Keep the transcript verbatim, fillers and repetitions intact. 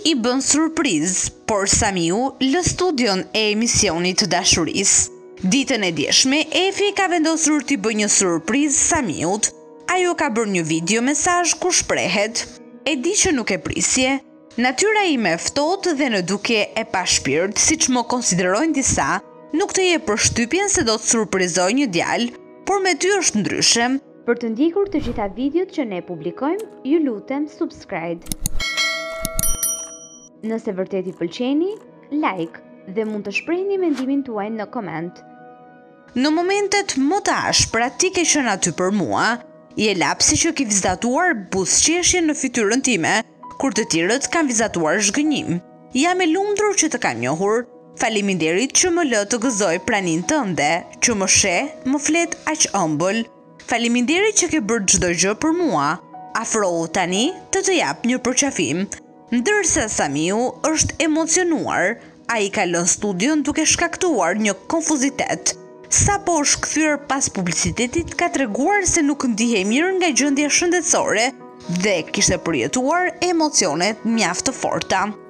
i bën surprizë, por Samiu lë studion e emisionit të dashurisë. Ditën e djeshme, Efi ka vendosur t'i bëjë një surprizë Samiut. Ajo ka bërë një video mesazh ku shprehet: "E di që nuk e prisje. Natyra ime e ftohtë dhe në dukje e pa shpirt, siç më konsiderojnë disa, nuk të jep përshtypjen se do të surprizoj një djalë, por me ty është ndryshe." Për të ndjekur të gjitha videot që ne publikojmë, ju lutem subscribe. Nëse vërtet i pëlqeni, like dhe mund të shprehni mendimin tuaj në koment. Në momentet më të ashpra ti ke qenë aty për mua, je lapsi që ke vizatuar buzëqeshje në fytyrën time, kur të tjerët kanë vizatuar zhgënjim. Jam e lumtur që të kam njohur. Faleminderit që më lë të gëzoj praninë tënde, që më sheh, më flet aq ëmbël. Faleminderit që ke bërë çdo gjë për mua. Afrohu tani të të jap një përqafim. Ndërsa Samiu është emocionuar, ai ka lënë studion duke shkaktuar një konfuzitet. Sapo është kthyer pas publicitetit, ka treguar se nuk ndihej mirë nga gjendja shëndetësore dhe kishte përjetuar emocione mjaft të forta.